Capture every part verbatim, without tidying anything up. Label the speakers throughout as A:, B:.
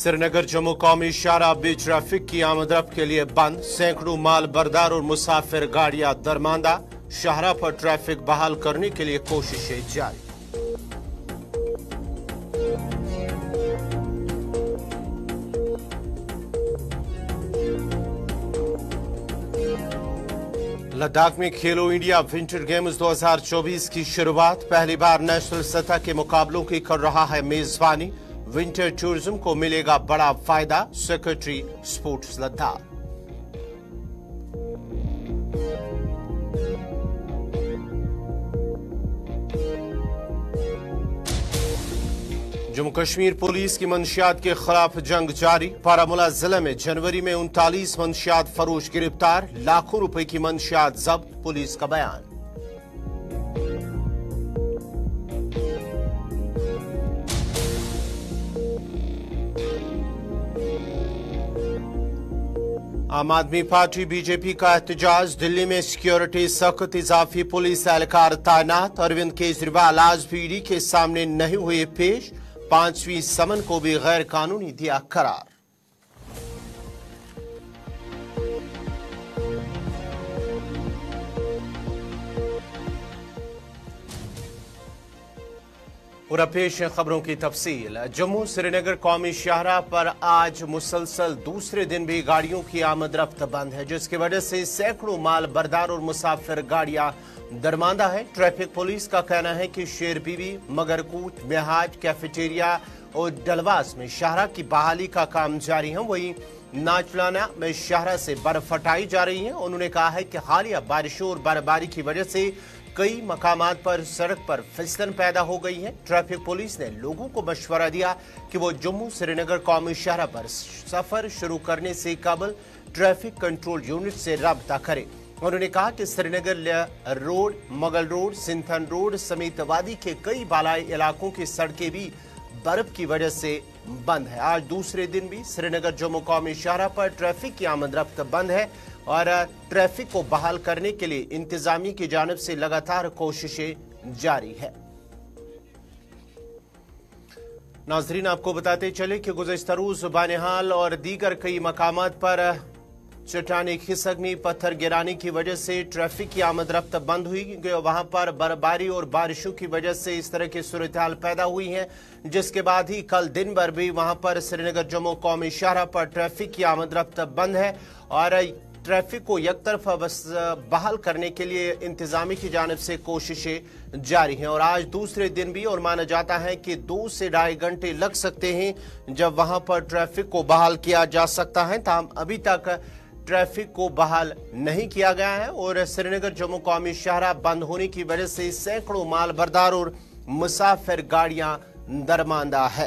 A: श्रीनगर जम्मू कौमी शाहराह भी ट्रैफिक की आमदरफ्त के लिए बंद। सैकड़ों माल बरदार और मुसाफिर गाड़ियां दरमांदा। शाहराह पर ट्रैफिक बहाल करने के लिए कोशिशें जारी। लद्दाख में खेलो इंडिया विंटर गेम्स दो हज़ार चौबीस की शुरुआत। पहली बार नेशनल सतह के मुकाबलों की कर रहा है मेजबानी। विंटर टूरिज्म को मिलेगा बड़ा फायदा। Secretary sports Ladakh. Jammu Kashmir police की मंशियात के खिलाफ जंग जारी। बारामूला जिले में जनवरी में उनतालीस मंशियात फरोश गिरफ्तार। लाखों रुपए की मंशियात जब्त। पुलिस का बयान। आम आदमी पार्टी बीजेपी का एहतजाज। दिल्ली में सिक्योरिटी सख्त। इजाफी पुलिस एहलकार तैनात। अरविंद केजरीवाल आज भी ईडी के सामने नहीं हुए पेश। पांचवीं समन को भी गैर कानूनी दिया करार। और पेश है खबरों की तफसील। जम्मू श्रीनगर कौमी शाहराह पर आज मुसलसल दूसरे दिन भी गाड़ियों की आमदरफ्त बंद है, जिसकी वजह से सैकड़ों माल बरदार और मुसाफिर गाड़ियां दरमांदा है। ट्रैफिक पुलिस का कहना है कि शेर बीबी, मगरकूट, मेहाज, कैफेटेरिया और डलवास में शाहराह की बहाली का काम जारी है। वहीं नाचलाना में शाहराह से बर्फ हटाई जा रही है। उन्होंने कहा है कि हालिया बारिशों और बर्फबारी की वजह से कई मकामात पर सड़क पर फिसलन पैदा हो गई है। ट्रैफिक पुलिस ने लोगों को मशवरा दिया कि वो जम्मू श्रीनगर कौमी शाहराह पर सफर शुरू करने से कबल ट्रैफिक कंट्रोल यूनिट से राब्ता करें। उन्होंने कहा कि Srinagar road, Mughal road, Sinthan road समेत वादी के कई बालाई इलाकों की सड़कें भी बर्फ की वजह से बंद है। आज दूसरे दिन भी श्रीनगर जम्मू कौमी शाहराह पर ट्रैफिक की आमदरफ्त बंद है और ट्रैफिक को बहाल करने के लिए इंतजामिया की जानिब से लगातार कोशिशें जारी है। नाजरीन, आपको बताते चले कि गुज़श्ता रोज बानिहाल और दीगर कई मकामात पर चट्टानें खिसकने, पत्थर गिराने की वजह से ट्रैफिक की आमदरफ्त बंद हुई। वहां पर बर्फबारी और बारिशों की वजह से इस तरह की सूरत हाल पैदा हुई है, जिसके बाद ही कल दिन भर भी वहां पर श्रीनगर जम्मू कौमी शाहराह पर ट्रैफिक की आमदरफ्त बंद है और ट्रैफिक को यकतरफा बस बहाल करने के लिए इंतजामी की जानिब से कोशिशें जारी हैं। और आज दूसरे दिन भी और माना जाता है कि दो से ढाई घंटे लग सकते हैं जब वहां पर ट्रैफिक को बहाल किया जा सकता है। ताहम अभी तक ट्रैफिक को बहाल नहीं किया गया है और श्रीनगर जम्मू कौमी शाहराह बंद होने की वजह से सैकड़ों माल बरदार और मुसाफिर गाड़ियां दरमांदा है।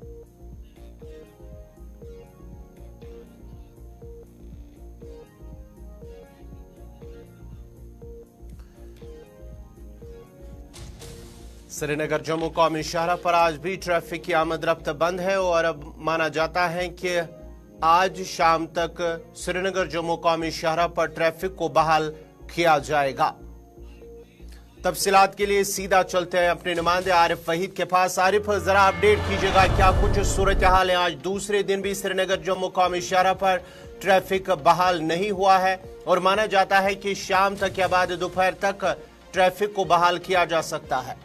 A: श्रीनगर जम्मू कौमी शाहराह पर आज भी ट्रैफिक की आमदरफ्त बंद है और अब माना जाता है कि आज शाम तक श्रीनगर जम्मू कौमी शाहराह पर ट्रैफिक को बहाल किया जाएगा। तफसीलात के लिए सीधा चलते हैं अपने नुमाइंदे आरिफ वहीद के पास। आरिफ, जरा अपडेट कीजिएगा, क्या कुछ सूरत हाल है? आज दूसरे दिन भी श्रीनगर जम्मू कौमी शाहराह पर ट्रैफिक बहाल नहीं हुआ है और माना जाता है कि शाम तक या बाद दोपहर तक ट्रैफिक को बहाल किया जा सकता है।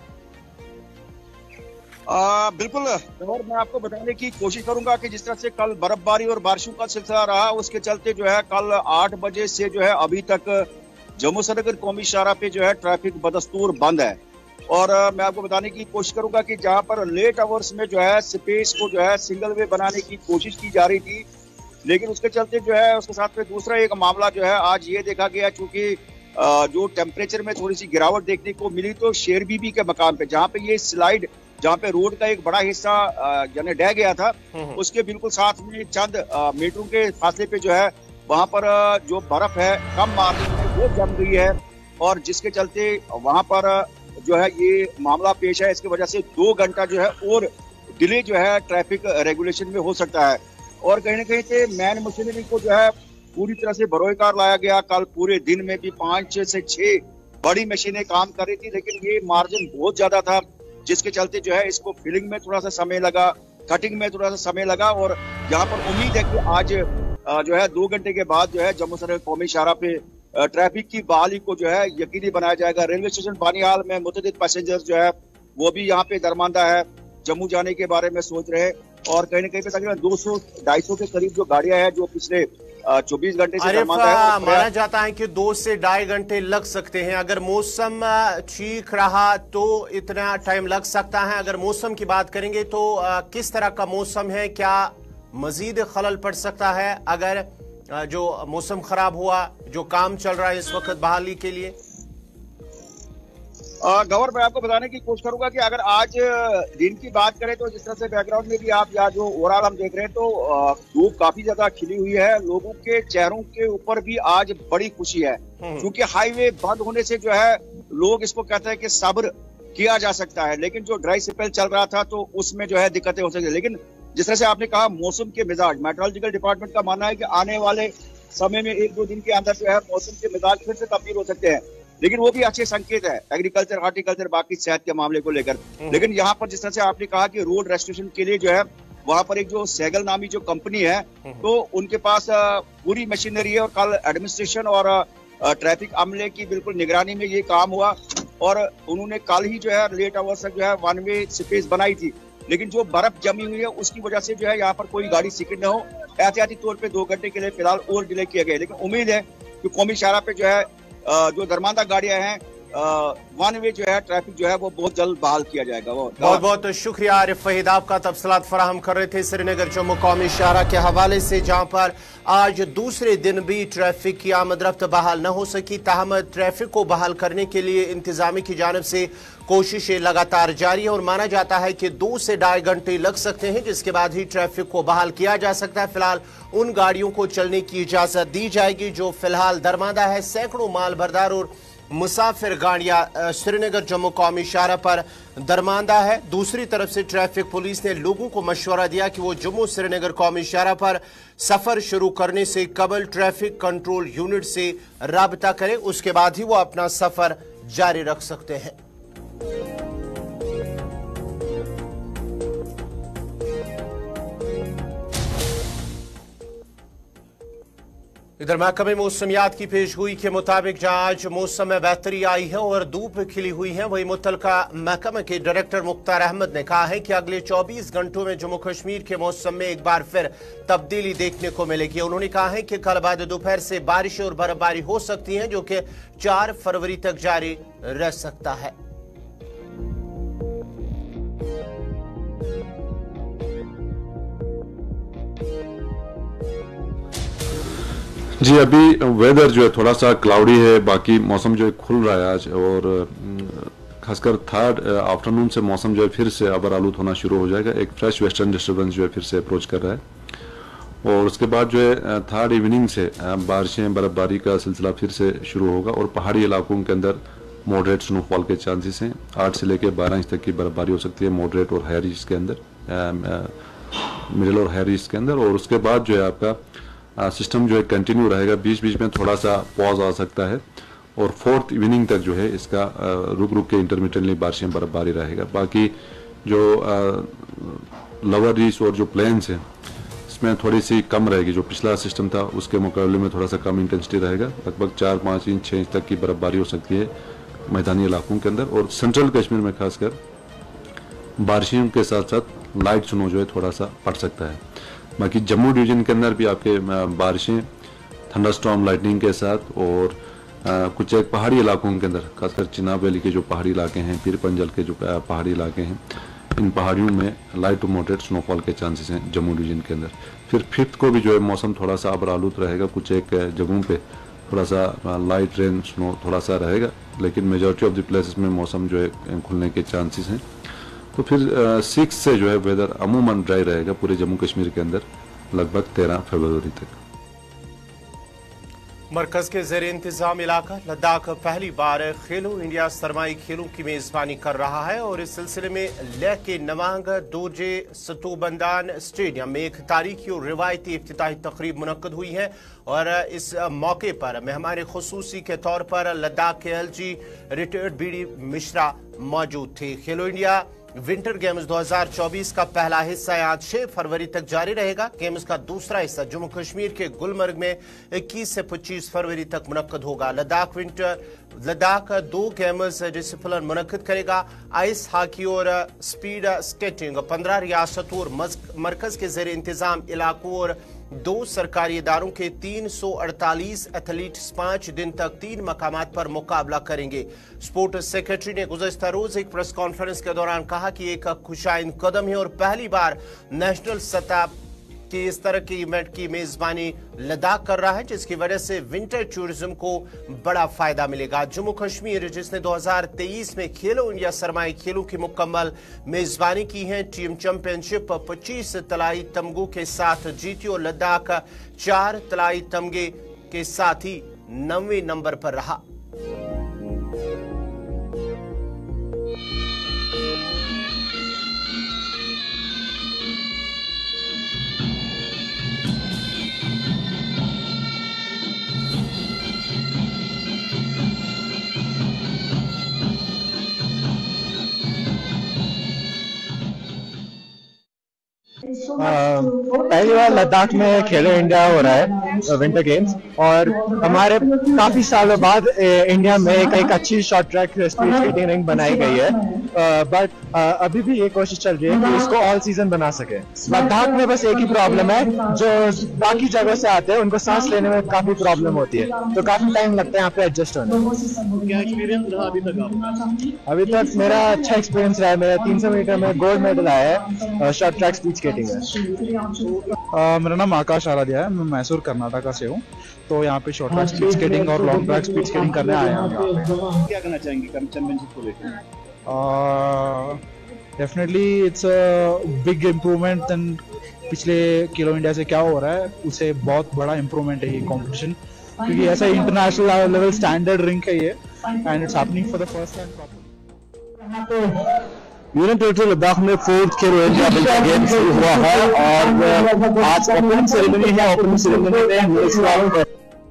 B: आ, बिल्कुल, और मैं आपको बताने की कोशिश करूंगा कि जिस तरह से कल बर्फबारी और बारिशों का सिलसिला रहा, उसके चलते जो है कल आठ बजे से जो है अभी तक जम्मू श्रीनगर कौमी शाहराह पे जो है ट्रैफिक बदस्तूर बंद है। और आ, मैं आपको बताने की कोशिश करूंगा कि जहां पर लेट आवर्स में जो है स्पेस को जो है सिंगल वे बनाने की कोशिश की जा रही थी, लेकिन उसके चलते जो है उसके साथ में दूसरा एक मामला जो है आज ये देखा गया, चूंकि जो टेम्परेचर में थोड़ी सी गिरावट देखने को मिली, तो शेर बीबी के मकाम पे जहाँ पे ये स्लाइड, जहाँ पे रोड का एक बड़ा हिस्सा यानी ढह गया था, उसके बिल्कुल साथ में चंद मीटरों के फासले पे जो है वहां पर जो बर्फ है कम मात्रा में वो जम गई है और जिसके चलते वहां पर जो है ये मामला पेश है। इसकी वजह से दो घंटा जो है और डिले जो है ट्रैफिक रेगुलेशन में हो सकता है। और कहीं ना कहीं से मैन मशीनरी को जो है पूरी तरह से बरोकार लाया गया। कल पूरे दिन में भी पांच से छह बड़ी मशीनें काम कर रही थी, लेकिन ये मार्जिन बहुत ज्यादा था, जिसके चलते जो है इसको फिलिंग में थोड़ा सा समय लगा कटिंग में थोड़ा सा समय लगा। और यहाँ पर उम्मीद है कि आज जो है दो घंटे के बाद जो है जम्मू श्रीनगर कौमी शाहराह पे ट्रैफिक की बहाली को जो है यकीनी बनाया जाएगा। रेलवे स्टेशन बानिहाल में मुतअद्दिद पैसेंजर्स जो है वो भी यहाँ पे दरमांदा है, जम्मू जाने के बारे में सोच रहे हैं। और कहीं ना कहीं पे तकरीबन दो सौ ढाई सौ के करीब जो गाड़ियां हैं जो पिछले चौबीस घंटे से दरमांदा है।
A: माना जाता है कि दो से ढाई घंटे लग सकते हैं। अगर मौसम ठीक रहा तो इतना टाइम लग सकता है। अगर मौसम की बात करेंगे तो किस तरह का मौसम है, क्या मजीद खलल पड़ सकता है अगर जो मौसम खराब हुआ, जो काम चल रहा है इस वक्त बहाली के लिए?
B: गौर मैं आपको बताने की कोशिश करूंगा कि अगर आज दिन की बात करें तो जिस तरह से बैकग्राउंड में भी आप या जो ओवरऑल हम देख रहे हैं तो धूप काफी ज्यादा खिली हुई है। लोगों के चेहरों के ऊपर भी आज बड़ी खुशी है, क्योंकि हाईवे बंद होने से जो है लोग इसको कहते हैं कि सब्र किया जा सकता है। लेकिन जो ड्राई स्पेल चल रहा था तो उसमें जो है दिक्कतें हो सकती है। लेकिन जिस तरह से आपने कहा मौसम के मिजाज, मेट्रोलॉजिकल डिपार्टमेंट का मानना है कि आने वाले समय में एक दो दिन के अंदर जो है मौसम के मिजाज फिर से तब्दील हो सकते हैं। लेकिन वो भी अच्छे संकेत है एग्रीकल्चर, हार्टिकल्चर, बाकी सेहत के मामले को लेकर। लेकिन यहाँ पर जिस तरह से आपने कहा कि रोड रेस्टोरेशन के लिए जो है वहां पर एक जो सैगल नामी जो कंपनी है तो उनके पास पूरी मशीनरी है। और कल एडमिनिस्ट्रेशन और ट्रैफिक अमले की बिल्कुल निगरानी में ये काम हुआ और उन्होंने कल ही जो है लेट आवर्स तक जो है वन वे स्पेस बनाई थी। लेकिन जो बर्फ जमी हुई है उसकी वजह से जो है यहाँ पर कोई गाड़ी स्किड न हो, एहतियाती तौर पे दो घंटे के लिए फिलहाल और डिले किया गया। लेकिन उम्मीद है कि कौमी शाहराह पे जो है जो दरमांदा गाड़ियां हैं वन वे जो है ट्रैफिक जो है वो बहुत जल्द बहाल किया जाएगा। वो
A: बहुत बहुत शुक्रिया आरिफ वहीद, आपका तफसीलात फराहम कर रहे थे श्रीनगर जम्मू कौमी शाहराह के हवाले से, जहां पर आज दूसरे दिन भी ट्रैफिक की आमद रफ्त बहाल न हो सकी। ताहम ट्रैफिक को बहाल करने के लिए इंतजामिया की जानिब से कोशिशें लगातार जारी है और माना जाता है कि दो से ढाई घंटे लग सकते हैं, जिसके बाद ही ट्रैफिक को बहाल किया जा सकता है। फिलहाल उन गाड़ियों को चलने की इजाजत दी जाएगी जो फिलहाल दरमांदा है। सैकड़ों माल बरदार और मुसाफिर गाड़ियां श्रीनगर जम्मू कौमी शाहराह पर दरमांदा है। दूसरी तरफ से ट्रैफिक पुलिस ने लोगों को मशवरा दिया कि वो जम्मू श्रीनगर कौमी शाहराह पर सफर शुरू करने से कबल ट्रैफिक कंट्रोल यूनिट से राबता करें, उसके बाद ही वो अपना सफर जारी रख सकते हैं। इधर महकमे मौसमियात की पेशगोई के मुताबिक जहां आज मौसम में बेहतरी आई है और धूप खिली हुई है, वही मुतलका महकमे के डायरेक्टर मुख्तार अहमद ने कहा है कि अगले चौबीस घंटों में जम्मू कश्मीर के मौसम में एक बार फिर तब्दीली देखने को मिलेगी। उन्होंने कहा है कि कल बाद दोपहर से बारिश और बर्फबारी हो सकती है, जो कि चार फरवरी तक जारी रह सकता है।
C: जी अभी वेदर जो है थोड़ा सा क्लाउडी है, बाकी मौसम जो है खुल रहा है आज, और खासकर थर्ड आफ्टरनून से मौसम जो है फिर से अबर आलूद होना शुरू हो जाएगा। एक फ्रेश वेस्टर्न डिस्टर्बेंस जो है फिर से अप्रोच कर रहा है और उसके बाद जो है थर्ड इवनिंग से बारिशें, बर्फबारी का सिलसिला फिर से शुरू होगा और पहाड़ी इलाकों के अंदर मॉडरेट स्नोफॉल के चांसेस हैं। आठ से लेकर बारह इंच तक की बर्फबारी हो सकती है मॉडरेट और हाई रिज के अंदर, मिडिल और हाई रिज के अंदर। और उसके बाद जो है आपका सिस्टम जो है कंटिन्यू रहेगा, बीच बीच में थोड़ा सा पॉज आ सकता है और फोर्थ इवनिंग तक जो है इसका रुक रुक के इंटरमिटेंटली बारिशें, बर्फबारी रहेगा। बाकी जो लोअर रीच और जो प्लेन्स हैं इसमें थोड़ी सी कम रहेगी, जो पिछला सिस्टम था उसके मुकाबले में थोड़ा सा कम इंटेंसिटी रहेगा। लगभग चार पाँच इंच छः इंच तक की बर्फबारी हो सकती है मैदानी इलाकों के अंदर, और सेंट्रल कश्मीर में खासकर बारिशों के साथ साथ लाइट स्नो जो है थोड़ा सा पड़ सकता है। बाकी जम्मू डिवीजन के अंदर भी आपके बारिशें थंडरस्टॉर्म लाइटनिंग के साथ और आ, कुछ एक पहाड़ी इलाकों के अंदर, खासकर चिनाब वैली के जो पहाड़ी इलाके हैं, पीर पंजल के जो पहाड़ी इलाके हैं, इन पहाड़ियों में लाइट टू मॉडरेट स्नोफॉल के चांसेस हैं जम्मू डिवीजन के अंदर। फिर फिफ्थ को भी जो है मौसम थोड़ा सा अबर आलूद रहेगा, कुछ एक जगहों पे थोड़ा सा लाइट रेन स्नो थोड़ा सा रहेगा, लेकिन मेजॉरिटी ऑफ द प्लेसेस में मौसम जो है खुलने के चांसेस हैं। तो फिर सिक्स से जो है वेदर अमूमन ड्राई रहेगा पूरे जम्मू कश्मीर के अंदर लगभग तेरह फरवरी तक।
A: मरकज के जेर इंतजाम इलाका लद्दाख पहली बार खेलो इंडिया सरमाई खेलों की मेजबानी कर रहा है और इस सिलसिले में लेह के नवांग दोरजे सतोबंदान स्टेडियम में एक तारीखी और रिवायती इफ्तिताही तकरीब मुनक्कद हुई है और इस मौके पर मेहमान खुसूसी के तौर पर लद्दाख के L G retired B D Mishra मौजूद थे। खेलो इंडिया विंटर गेम्स दो हज़ार चौबीस का पहला हिस्सा आज छह फरवरी तक जारी रहेगा। गेम्स का दूसरा हिस्सा जम्मू कश्मीर के गुलमर्ग में इक्कीस से पच्चीस फरवरी तक मुनक्कद होगा। लद्दाख विंटर लद्दाख दो गेम्स डिसिप्लिन मुनक्कद करेगा। आइस हॉकी और स्पीड स्केटिंग पंद्रह रियासतों और मरकज के जेर इंतजाम इलाकों और दो सरकारी इदारों के तीन सौ अड़तालीस एथलीट्स पांच दिन तक तीन मकामात पर मुकाबला करेंगे। स्पोर्ट्स सेक्रेटरी ने गुज़श्ता रोज एक प्रेस कॉन्फ्रेंस के दौरान कहा कि एक खुशाइन कदम है और पहली बार नेशनल सतह की इस तरह की इवेंट की मेजबानी लद्दाख कर रहा है, जिसकी वजह से विंटर टूरिज्म को बड़ा फायदा मिलेगा। जम्मू कश्मीर जिसने दो हज़ार तेईस में खेलो इंडिया सरमाई खेलों की मुकम्मल मेजबानी की है, टीम चैंपियनशिप पच्चीस तलाई तमगों के साथ जीती और लद्दाख चार तलाई तमगे के साथ ही नौवें नंबर पर रहा।
D: पहली बार लद्दाख में खेलो इंडिया हो रहा है विंटर गेम्स, और हमारे काफी सालों बाद इंडिया में एक, एक अच्छी short track speed skating ring बनाई गई है, बट अभी भी ये कोशिश चल रही है कि इसको ऑल सीजन बना सके। लद्दाख में बस एक ही प्रॉब्लम है, जो बाकी जगह से आते हैं उनको सांस लेने में काफी प्रॉब्लम होती है, तो काफी टाइम लगता है यहाँ पे एडजस्ट होने में।
E: क्या एक्सपीरियंस रहा अभी तक आपका?
D: अभी तक मेरा अच्छा एक्सपीरियंस रहा है। मेरा तीन सौ मीटर में गोल्ड मेडल आया है शॉर्ट ट्रैक स्पीड स्केटिंग में।
E: uh, मेरा नाम आकाश आराध्या है, मैं मैसूर कर्नाटका से हूँ। तो यहाँ पे शॉर्ट ट्रैक स्पीड स्केटिंग और लॉन्ग ट्रैक स्पीड स्केटिंग करने आए हैं।
B: क्या कहना चाहेंगे चैंपियनशिप को लेकर?
E: Definitely it's a big improvement than पिछले खेलो इंडिया से क्या हो रहा है, उसे बहुत बड़ा इम्प्रूवमेंट है ये कॉम्पिटिशन, क्योंकि ऐसा इंटरनेशनल लेवल स्टैंडर्ड रिंक है ये, and it's happening for the first time properly.
D: Union territory Ladakh में फोर्थ खेलो इंडिया विंटर गेम्स शुरू हुआ है और आज ओपनिंग सेरेमनी है। ओपनिंग सेरेमनी में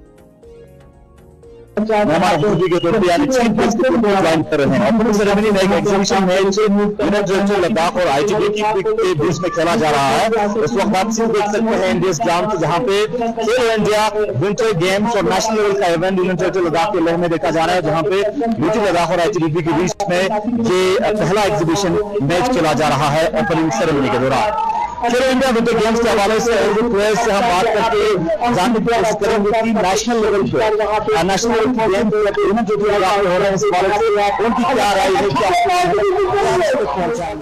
D: मेहमान अतिथि के तौर पर यानी चीफ गेस्ट के तौर पर ज्वाइन कर रहे हैं। ओपनिंग सेरेमनी में एक एग्जीबिशन है जो यूनियन टेरिटरी लद्दाख और आईटीबीपी के बीच में खेला जा रहा है। इस वक्त आप सिर्फ देख सकते हैं इंडियस ग्राउंड, जहां पे खेलो इंडिया विंटर गेम्स और नेशनल लेवल का इवेंट यूनियन टेरिटरी लद्दाख के लेह में देखा जा रहा है, जहां पे यूटी लद्दाख और आईटीबीपी के बीच में ये पहला एग्जीबिशन मैच खेला जा रहा है ओपनिंग सेरेमनी के दौरान। खेलो इंडिया विंटर गेम्स के हवाले से प्लेयर्स से हम बात करके जानने की कोशिश करेंगे कि नेशनल लेवल पे नेशनल लेवल की गेम यूनियन टेरिटरी लद्दाख में हो रहे हैं, इस बारे में उनकी क्या राय है, क्या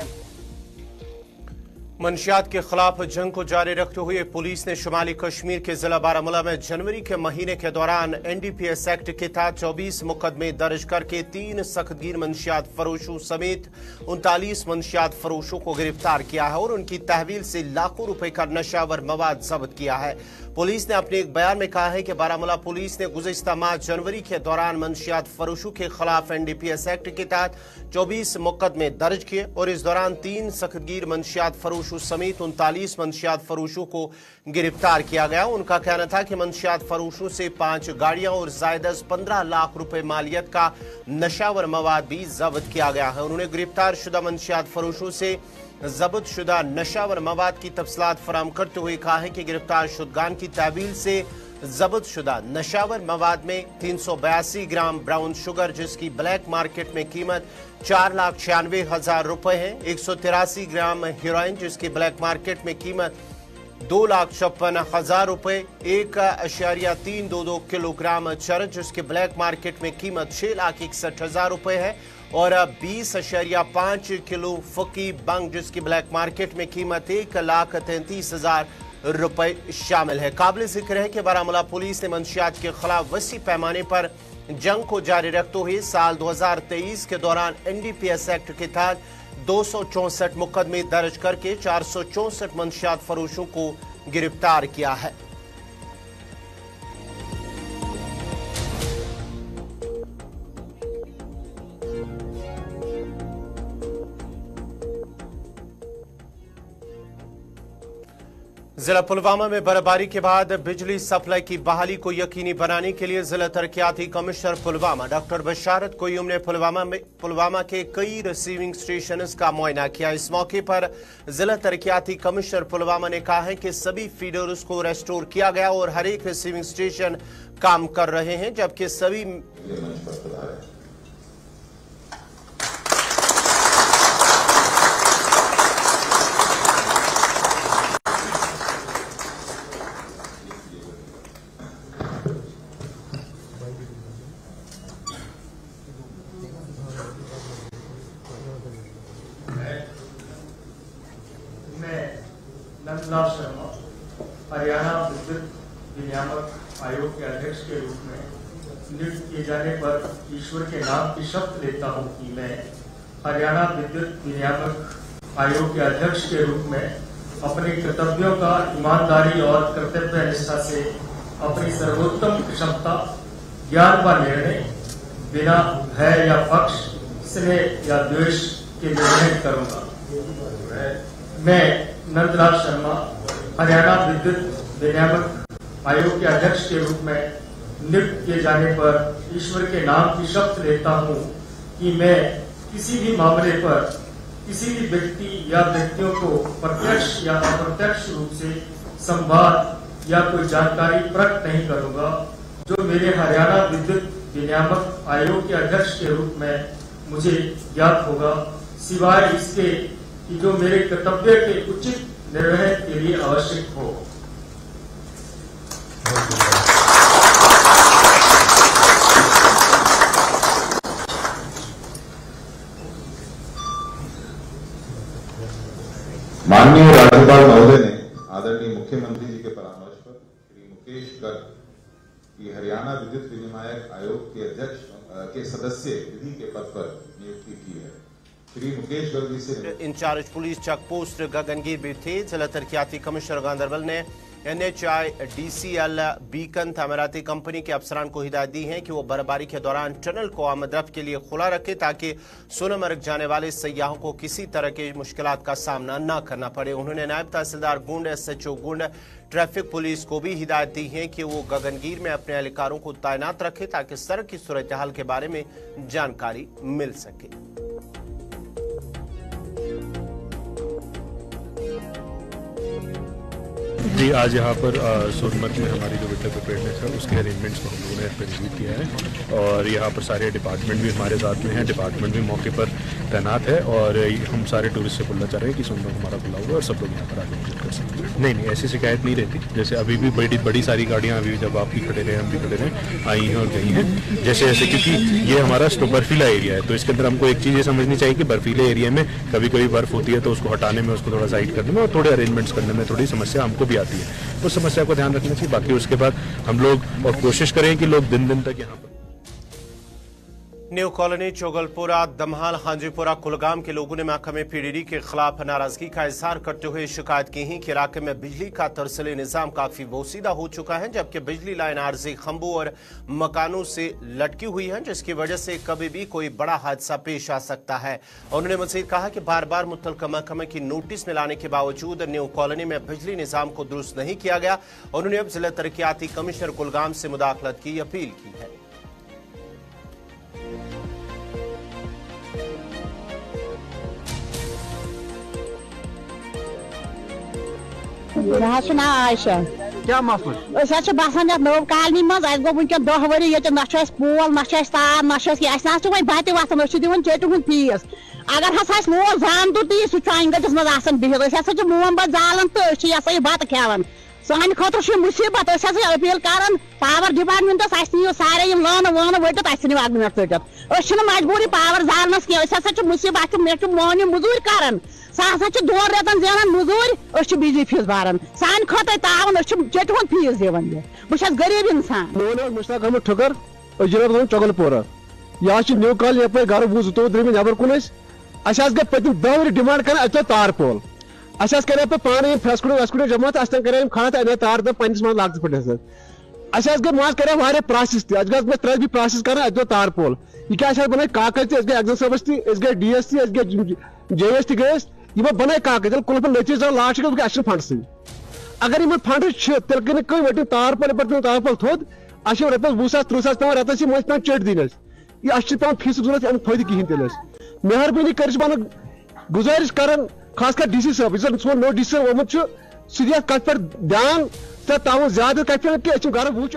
A: मंशियात के खिलाफ जंग को जारी रखते हुए पुलिस ने शुमाली कश्मीर के जिला बारामूला में जनवरी के महीने के दौरान एनडीपीएस एक्ट के तहत चौबीस मुकदमे दर्ज करके तीन सख्तगीर मंशियात फरोशों समेत उनतालीस मंशियात फरोशों को गिरफ्तार किया है और उनकी तहवील से लाखों रुपए का नशावर मवाद जब्त किया है। पुलिस ने अपने एक बयान में कहा है कि बारामूला पुलिस ने गुज़श्ता माह जनवरी के दौरान मंशियात फरोशों के खिलाफ एनडीपीएस एक्ट के तहत चौबीस मुकदमे दर्ज किए और इस दौरान तीन सख्तगीर मंशियात फरोशों समेत उनतालीस मंशियात फरोशों को गिरफ्तार किया गया। उनका कहना था कि मंशियात फरोशों से पांच गाड़ियां और जायदस पंद्रह लाख रुपए मालियत का नशावर मवाद भी जब्त किया गया है। उन्होंने गिरफ्तार शुदा मंशियात फरोशों से जब्त शुदा नशावर मवाद की तफसीलात फराम करते हुए कहा है कि गिरफ्तार शुदगान की तहवील से जब्त शुदा नशावर मवाद में तीन सौ बयासी ग्राम ब्राउन शुगर जिसकी ब्लैक मार्केट में कीमत चार लाख छियानवे हजार रुपए है, एक सौ तिरासी ग्राम हेरोइन जिसकी ब्लैक मार्केट में कीमत दो लाख छप्पन हजार रुपए, एक अशारिया तीन दो दो किलोग्राम चरस जिसकी ब्लैक मार्केट में कीमत छह लाख इकसठ हजार रुपए है और बीस अशारिया पांच किलो फकी बंग जिसकी ब्लैक मार्केट में कीमत एक लाख तैंतीस हजार रुपए शामिल है। काबिल जिक्र है कि बारामूला पुलिस ने मंशियात के खिलाफ वसी पैमाने पर जंग को जारी रखते हुए साल दो हजार तेईस के दौरान एनडीपीएस एक्ट के तहत दो सौ चौसठ मुकदमे दर्ज करके चार सौ चौसठ मंशियात फरोशों को गिरफ्तार किया है। जिला पुलवामा में बर्फबारी के बाद बिजली सप्लाई की बहाली को यकीनी बनाने के लिए जिला तरक्याती कमिश्नर पुलवामा डॉक्टर बशारत कोयूम ने पुलवामा में पुलवामा के कई रिसीविंग स्टेशन का मुआयना किया। इस मौके पर जिला तरक्याती कमिश्नर पुलवामा ने कहा है कि सभी फीडर्स को रेस्टोर किया गया और हर एक रिसीविंग स्टेशन काम कर रहे हैं, जबकि सभी
F: नंदलाल शर्मा हरियाणा विद्युत विनियामक आयोग के अध्यक्ष के रूप में नियुक्त किए जाने पर ईश्वर के नाम की शपथ लेता हूं कि मैं हरियाणा विद्युत विनियामक आयोग के अध्यक्ष के रूप में अपने कर्तव्यों का ईमानदारी और कर्तव्य निष्ठा से अपनी सर्वोत्तम क्षमता ज्ञान व निर्णय बिना भय या पक्ष स्नेह या द्वेष के निर्णय करूंगा। मैं नंदलाल शर्मा हरियाणा विद्युत विनियामक आयोग के अध्यक्ष के रूप में नियुक्त किए जाने पर ईश्वर के नाम की शपथ लेता हूं कि मैं किसी भी मामले पर किसी भी व्यक्ति या व्यक्तियों को प्रत्यक्ष या अप्रत्यक्ष रूप से संवाद या कोई जानकारी प्रकट नहीं करूंगा जो मेरे हरियाणा विद्युत विनियामक आयोग के अध्यक्ष के रूप में मुझे ज्ञात होगा, सिवाय इसके कि जो मेरे कर्तव्य के उचित निर्वहन के लिए आवश्यक हो।
G: माननीय राज्यपाल महोदय ने आदरणीय मुख्यमंत्री जी के परामर्श पर श्री मुकेश गर्ग की हरियाणा विद्युत विनियामक आयोग के अध्यक्ष के सदस्य विधि के पद पर नियुक्ति की है। श्री मुकेश गर्ग जी से
A: incharge police check post Gagangir भी थे। जिला तरक्याती कमिश्नर गांधरबल ने N H I D C L Beacon तमीराती कंपनी के अफसरान को हिदायत दी है कि वो बर्फबारी के दौरान टनल को आमदरफ्त के लिए खुला रखे ताकि सोनमर्ग जाने वाले सयाहों को किसी तरह की मुश्किलात का सामना न करना पड़े। उन्होंने नायब तहसीलदार Gund, S H O Gund, traffic police को भी हिदायत दी है कि वो गगनगीर में अपने एहलकारों को तैनात रखे ताकि सड़क की सूरत हाल के बारे में जानकारी मिल सके।
H: जी, आज यहाँ पर सोनमर्ग में हमारी जो विंटर प्रिपेयर्डनेस है उसके अरेंजमेंट्स को हम लोगों ने रिव्यू किया है और यहाँ पर सारे डिपार्टमेंट भी हमारे साथ में हैं। डिपार्टमेंट भी मौके पर तैनात है और हम सारे टूरिस्ट से बोलना चाह रहे हैं कि सोनमर्ग हमारा खुला हुआ है और सब लोग यहाँ पर आगे विजिट कर सकते हैं। नहीं नहीं ऐसी शिकायत नहीं रहती। जैसे अभी भी बड़ी बड़ी सारी गाड़ियाँ अभी जब आप भी खड़े रहे हम भी खड़े रहे आई हैं और गई हैं जैसे जैसे, क्योंकि ये हमारा बर्फीला एरिया है तो इसके अंदर हमको एक चीज़ ये समझनी चाहिए कि बर्फीले एरिया में कभी कभी बर्फ होती है तो उसको हटाने में, उसको थोड़ा साइड करने में और थोड़े अरेंजमेंट्स करने में थोड़ी समस्या हमको भी आती है। उस समस्या को ध्यान रखना चाहिए। बाकी उसके बाद हम लोग और कोशिश करें कि लोग दिन दिन तक यहाँ पर
A: न्यू कॉलोनी, चोगलपुरा, दमहाल, हांजीपुरा, कुलगाम के लोगों ने महकमे पीडीडी के खिलाफ नाराजगी का इजहार करते हुए शिकायत की है कि इलाके में बिजली का तरसली निजाम काफी बोसीदा हो चुका है, जबकि बिजली लाइन आरजी खंभों और मकानों से लटकी हुई है जिसकी वजह से कभी भी कोई बड़ा हादसा पेश आ सकता है। उन्होंने मजीद कहा कि बार बार मुतल्लिका महकमे की नोटिस में लाने के बावजूद न्यू कॉलोनी में बिजली निजाम को दुरुस्त नहीं किया गया। उन्होंने अब जिला तरक्याती कमिश्नर कुलगाम से मुदाखलत की अपील की है।
I: आयशा
J: क्या मसला
I: बसान नव कॉलोनी मज गो वनकन दह वरी ये ना पोल ना तार ना वो बत वतान दिन चेट हूं फीस अगर हसा मोल जान तो ती सह अंगटस मज बिहत मोमबत जालान तो ये बत खेवान सान खुद मुसीबत अपील कर पावर डिपार्टमेंटस नो सारे लान वान वटित अग्निमेट टिकट मजबूरी पावर जालनस कह मुसीबत मे मोहन मजूर कर सह दोन रेतन जान मजूर बिजली फीस भरान सान खुद तावन चट हूं फीस दिवान बस गरीब इंसान
J: मोहन मुश्ताक अहमद ठुकर जिला चोगलपुरा यह न्यू कॉल यप गर वो जो द्रम नबर कुन गई पतम दह वरी डिमांड कर अत तार पोल अस कर पान फेसकुट वेसकुट जमा तो कर खाना अने तार दह पन्नस मन लागत पे अस गई माज कर प्रोसेस तह त्रे भी प्रोसेस कर अत तार पोल यह क्या बन कागज तह एग्जाम सबस तह डी एस ती जे एस तह गए यह बन कागज कुल नतीज लास्ट गए फंड सी अगर इन फंड तेल कर कम वट तार पल पे तार पल थोद अस रपस वह सास त्रुह सास पे रतस पे चट दिन यह पे फीस जरूरत अमिक फायदे कहें तेल मेहरबानी कर गुजारिश कर खास कर डी सी साहब सो नो डी सी साहब आमुत सह कत पे ध्यान तो ताव ज्यादा कत पे कि घर वो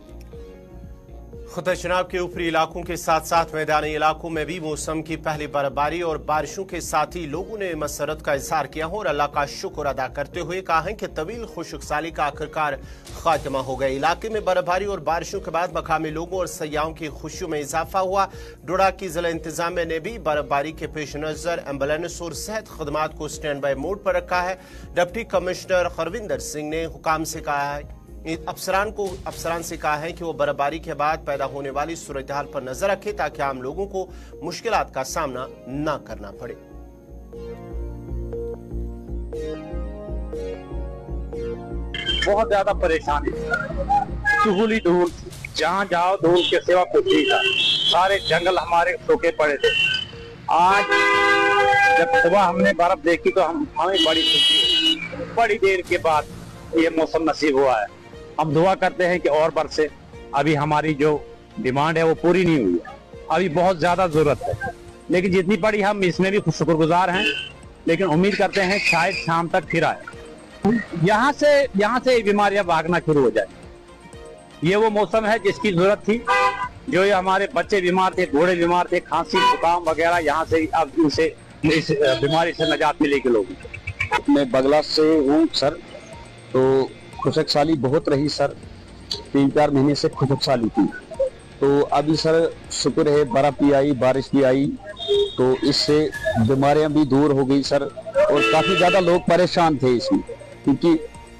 A: खुदा जनाब के ऊपरी इलाकों के साथ साथ मैदानी इलाकों में भी मौसम की पहली बर्फबारी और बारिशों के साथ ही लोगों ने मसरत का इजहार किया और अल्लाह का शुक्र अदा करते हुए कहा है कि तवील खुशकसाली का आखिरकार खात्मा हो गया। इलाके में बर्फबारी और बारिशों के बाद मकामी लोगों और सयाहों की खुशियों में इजाफा हुआ। डोडा की जिला इंतजामिया ने भी बर्फबारी के पेश नजर एम्बुलेंस और सेहत खदमात को स्टैंड बाई मोड पर रखा है। डिप्टी कमिश्नर खरविंदर सिंह ने हुकाम से कहा है अफसरान को अफसरान से कहा है कि वो बर्फबारी के बाद पैदा होने वाली सूरत हाल पर नजर रखे ताकि आम लोगों को मुश्किलात का सामना न करना पड़े।
D: बहुत ज्यादा परेशानी, चुगली दूर, जहाँ जाओ दूर के सिवा कुछ नहीं था। सारे जंगल हमारे सूखे पड़े थे। आज जब सुबह हमने बर्फ देखी तो हम हमें बड़ी खुशी हुई। बड़ी देर के बाद ये मौसम नसीब हुआ है। हम दुआ करते हैं कि और बरसे। अभी हमारी जो डिमांड है वो पूरी नहीं हुई है, अभी बहुत ज्यादा जरूरत है, लेकिन जितनी पड़ी हम इसमें भी शुक्रगुजार हैं। लेकिन उम्मीद करते हैं शायद शाम तक फिर आए। यहाँ से यहाँ से बीमारियां भागना शुरू हो जाए। ये वो मौसम है जिसकी जरूरत थी। जो ये हमारे बच्चे बीमार थे, बूढ़े बीमार थे, खांसी जुकाम वगैरह, यहाँ से अब इनसे इस बीमारी से निजात मिलेगी लोगों को।
K: मैं बगला से हूँ सर, तो खुशकसाली बहुत रही सर। तीन चार महीने से खुशकसाली थी, तो अभी सर शुक्र है बर्फ भी आई, बारिश भी आई, तो इससे बीमारियां भी दूर हो गई सर। और काफी ज्यादा लोग परेशान थे इसमें, क्योंकि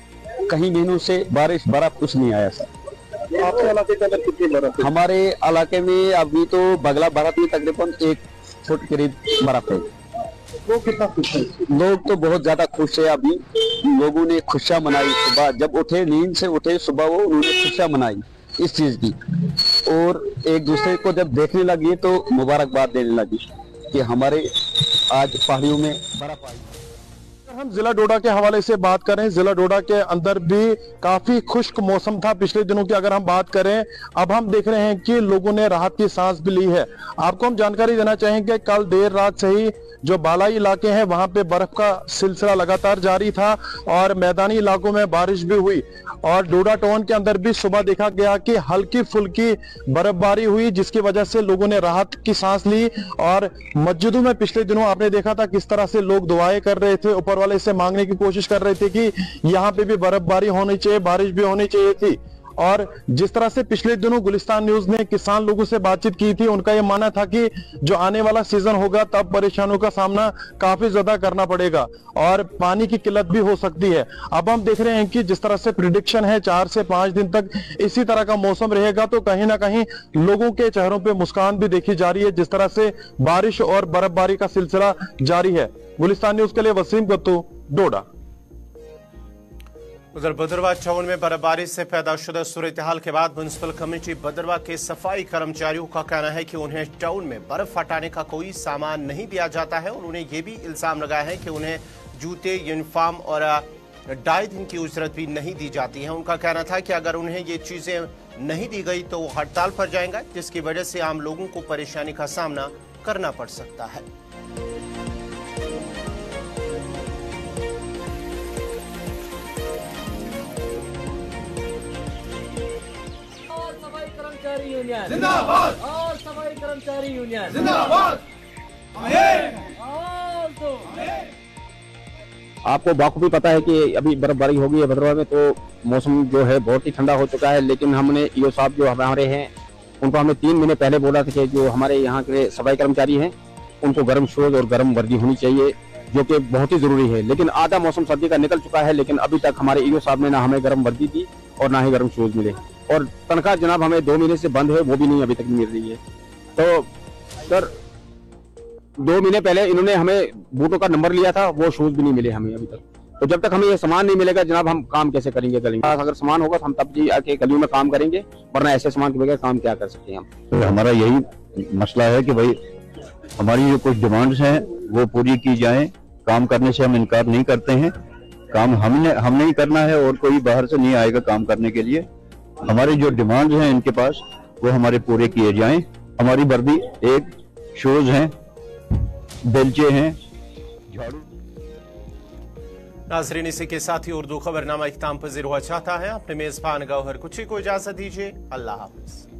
K: कई महीनों से बारिश बर्फ कुछ नहीं आया सर।
J: आपके इलाके के अंदर कितनी बर्फ?
K: हमारे इलाके में अभी तो बगला बर्फ में तकरीबन एक फुट करीब बर्फ है।
J: लोग कितना खुश है?
K: लोग तो बहुत ज्यादा खुश है। अभी लोगों ने खुशियां मनाई। सुबह जब उठे, नींद से उठे, सुबह वो उन्होंने खुशियां मनाई इस चीज की, और एक दूसरे को जब देखने लगी तो मुबारकबाद देने लगी कि हमारे आज पहाड़ियों में बर्फ आई।
J: हम जिला डोडा के हवाले से बात करें, जिला डोडा के अंदर भी काफी खुश्क मौसम था पिछले दिनों की अगर हम बात करें। अब हम देख रहे हैं कि लोगों ने राहत की सांस भी ली है। आपको हम जानकारी देना चाहेंगे, कल देर रात से ही जो बालाई इलाके हैं वहां पे बर्फ का सिलसिला लगातार जारी था और मैदानी इलाकों में बारिश भी हुई। और डोडा टाउन के अंदर भी सुबह देखा गया कि हल्की फुल्की बर्फबारी हुई, जिसकी वजह से लोगों ने राहत की सांस ली। और मस्जिदों में पिछले दिनों आपने देखा था किस तरह से लोग दुआएं कर रहे थे, ऊपर वाले से मांगने की कोशिश कर रहे थे कि यहाँ पे भी बर्फबारी होनी चाहिए, बारिश भी होनी चाहिए थी। और जिस तरह से पिछले दिनों गुलिस्तान न्यूज ने किसान लोगों से बातचीत की थी, उनका यह मानना था कि जो आने वाला सीजन होगा तब परेशानियों का सामना काफी ज्यादा करना पड़ेगा और पानी की किल्लत भी हो सकती है। अब हम देख रहे हैं कि जिस तरह से प्रिडिक्शन है चार से पांच दिन तक इसी तरह का मौसम रहेगा, तो कहीं ना कहीं लोगों के चेहरों पे मुस्कान भी देखी जा रही है जिस तरह से बारिश और बर्फबारी का सिलसिला जारी है। गुलिस्तान न्यूज के लिए वसीम गत्तू, डोडा।
A: उधर बदरवा टाउन में बर्फबारी से पैदा शुदा सूरत हाल के बाद म्यूनसिपल कमेटी बदरवा के सफाई कर्मचारियों का कहना है कि उन्हें टाउन में बर्फ हटाने का कोई सामान नहीं दिया जाता है। उन्होंने ये भी इल्जाम लगाया है कि उन्हें जूते, यूनिफॉर्म और ढाई दिन की उजरत भी नहीं दी जाती है। उनका कहना था कि अगर उन्हें ये चीजें नहीं दी गई तो वो हड़ताल पर जाएंगे, जिसकी वजह से आम लोगों को परेशानी का सामना करना पड़ सकता है।
L: यूनियन जिंदाबाद और सफाई कर्मचारी यूनियन जिंदाबाद।
D: आपको बाखूबी पता है कि अभी बर्फबारी हो गई है भद्रवा में, तो मौसम जो है बहुत ही ठंडा हो चुका है। लेकिन हमने ईओ साहब जो हमारे हैं उनको हमने तीन महीने पहले बोला था कि जो हमारे यहाँ के सफाई कर्मचारी हैं उनको गर्म शूज और गर्म वर्दी होनी चाहिए, जो कि बहुत ही जरूरी है। लेकिन आधा मौसम सर्दी का निकल चुका है, लेकिन अभी तक हमारे ईओ साहब ने ना हमें गर्म वर्दी दी और ना ही गर्म शूज मिले। और तनख्वाह जनाब हमें दो महीने से बंद है, वो भी नहीं अभी तक मिल रही है। तो सर दो महीने पहले इन्होंने हमें बूटों का नंबर लिया था, वो शूज भी नहीं मिले हमें अभी तक। तो जब तक हमें ये सामान नहीं मिलेगा जनाब हम काम कैसे करेंगे गली में? अगर सामान होगा तो हम तब जी आके गलियों में काम करेंगे, वरना ऐसे सामान के बगैर काम क्या कर सकते हैं हम?
K: तो हमारा यही मसला है कि भाई हमारी जो कुछ डिमांड्स हैं वो पूरी की जाएं। काम करने से हम इनकार नहीं करते हैं,
M: काम हमने हमने ही करना है और कोई बाहर से नहीं आएगा काम करने के लिए। हमारी जो डिमांड्स हैं इनके पास वो हमारे पूरे किए जाएं। हमारी वर्दी एक शूज हैं, बेल्चे हैं, झाड़ू।
A: नाजरीन, इसी के साथ ही उर्दू खबरनामा इख्तिताम पजीर हुआ चाहता है। अपने मेजबान गौहर कुची को इजाजत दीजिए। अल्लाह हाफिज।